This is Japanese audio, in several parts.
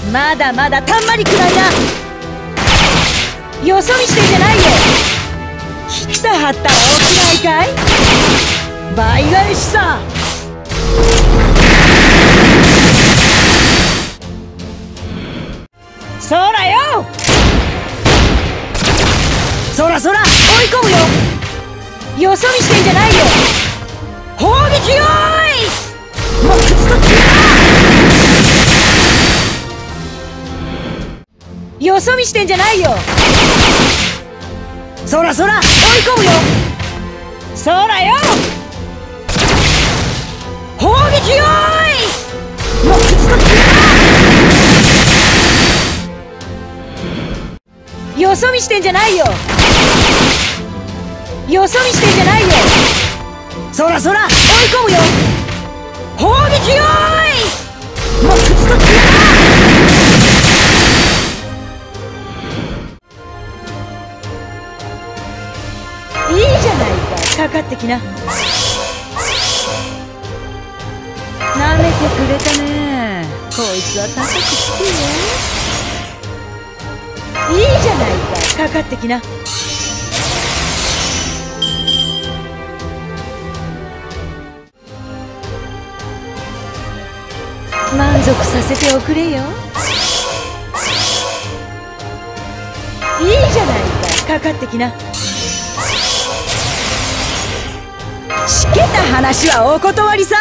まだまだたんまりくらいな。よそ見してんじゃないよ。切った張った大嫌いかい。倍返しさ。そらよ、そらそら追い込むよ。よそ見してんじゃないよ。砲撃よーい。もう靴ときな。よそ見してんじゃないよ。そらそら追い込むよ。そらよ、砲撃よーい。もう靴ときな。よそ見してんじゃないよ。よそ見してんじゃないよ。そらそら追い込むよ。砲撃よーい。もう靴ときな。いいじゃないか、かかってきな。なめてくれたね。こいつは高くつくよ。いいじゃないか、かかってきな。満足させておくれよ。いいじゃないか、かかってきな。しけた話はお断りさ。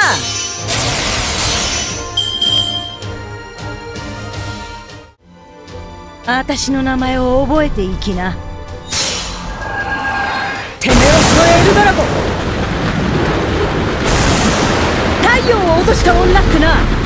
あたしの名前を覚えていきな。テメオスのエルドラゴン、太陽を落とした女ってな。